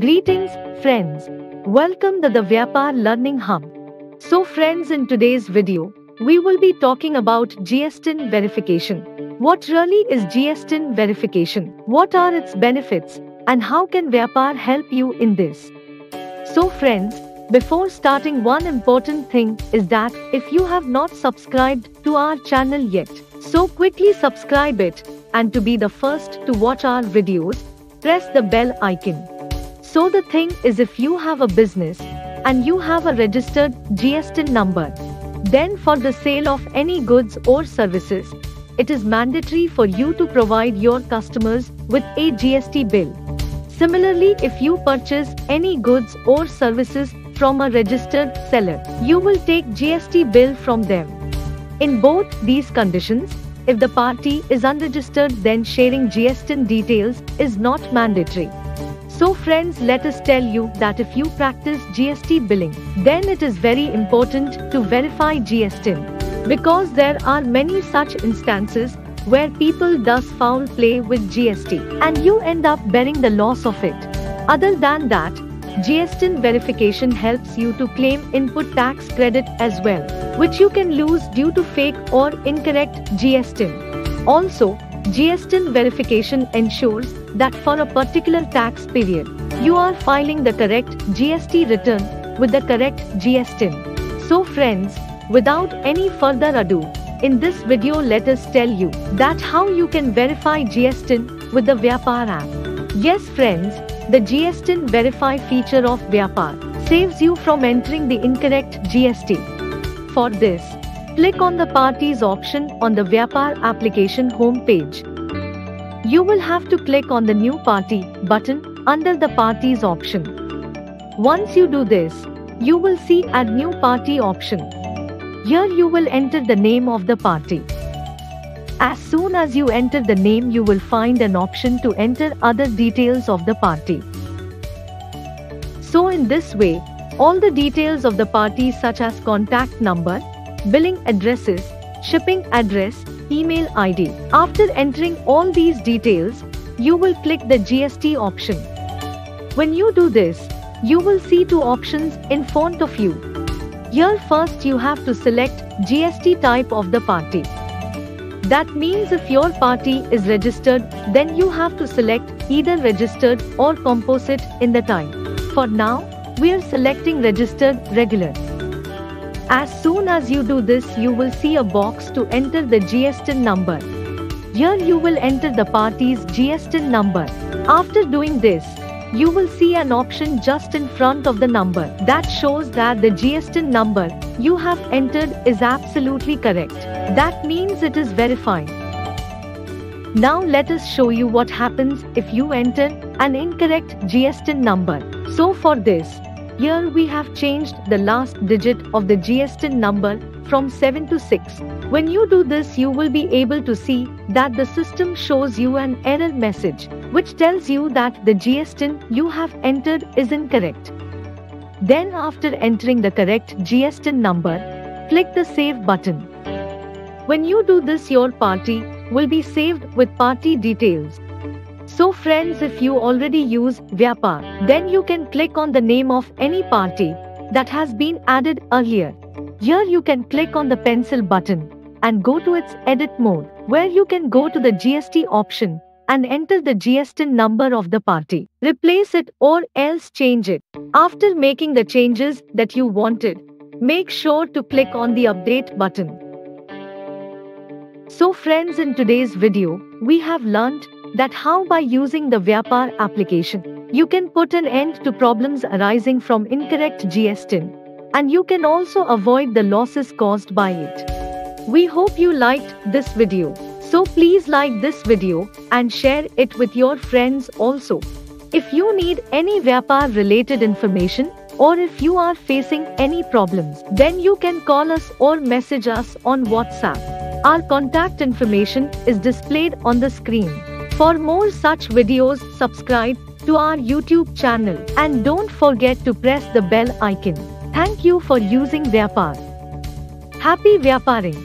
Greetings, friends. Welcome to the Vyapar Learning Hub. So friends, in today's video, we will be talking about GSTIN verification. What really is GSTIN verification? What are its benefits? And how can Vyapar help you in this? So friends, before starting, one important thing is that if you have not subscribed to our channel yet, so quickly subscribe it, and to be the first to watch our videos, press the bell icon. So the thing is, if you have a business and you have a registered GSTIN number, then for the sale of any goods or services, it is mandatory for you to provide your customers with a GST bill. Similarly, if you purchase any goods or services from a registered seller, you will take GST bill from them. In both these conditions, if the party is unregistered, then sharing GSTIN details is not mandatory. So friends, let us tell you that if you practice GST billing, then it is very important to verify GSTIN, because there are many such instances where people does foul play with GST and you end up bearing the loss of it. Other than that, GSTIN verification helps you to claim input tax credit as well, which you can lose due to fake or incorrect GSTIN. Also, GSTIN verification ensures that for a particular tax period, you are filing the correct GST return with the correct GSTIN. So friends, without any further ado, in this video let us tell you that how you can verify GSTIN with the Vyapar app. Yes friends, the GSTIN Verify feature of Vyapar saves you from entering the incorrect GST. For this, click on the Parties option on the Vyapar application homepage. You will have to click on the New Party button under the Parties option. Once you do this, you will see Add New Party option. Here you will enter the name of the party. As soon as you enter the name, you will find an option to enter other details of the party. So in this way, all the details of the party such as contact number, billing addresses, shipping address, email ID. After entering all these details, you will click the GST option. When you do this, you will see two options in front of you. Here first you have to select GST type of the party. That means if your party is registered, then you have to select either registered or composite in the type. For now, we are selecting registered regular. As soon as you do this, you will see a box to enter the GSTIN number. Here you will enter the party's GSTIN number. After doing this, you will see an option just in front of the number that shows that the GSTIN number you have entered is absolutely correct. That means it is verified. Now let us show you what happens if you enter an incorrect GSTIN number. So for this, here we have changed the last digit of the GSTIN number from 7 to 6. When you do this, you will be able to see that the system shows you an error message, which tells you that the GSTIN you have entered is incorrect. Then after entering the correct GSTIN number, click the Save button. When you do this, your party will be saved with party details. So friends, if you already use Vyapar, then you can click on the name of any party that has been added earlier. Here you can click on the pencil button and go to its edit mode, where you can go to the GST option and enter the GSTIN number of the party. Replace it or else change it. After making the changes that you wanted, make sure to click on the update button. So friends, in today's video, we have learned that how by using the Vyapar application, you can put an end to problems arising from incorrect GSTIN, and you can also avoid the losses caused by it. We hope you liked this video. So please like this video and share it with your friends also. If you need any Vyapar related information, or if you are facing any problems, then you can call us or message us on WhatsApp. Our contact information is displayed on the screen. For more such videos, subscribe to our YouTube channel and don't forget to press the bell icon. Thank you for using Vyapar. Happy Vyaparing!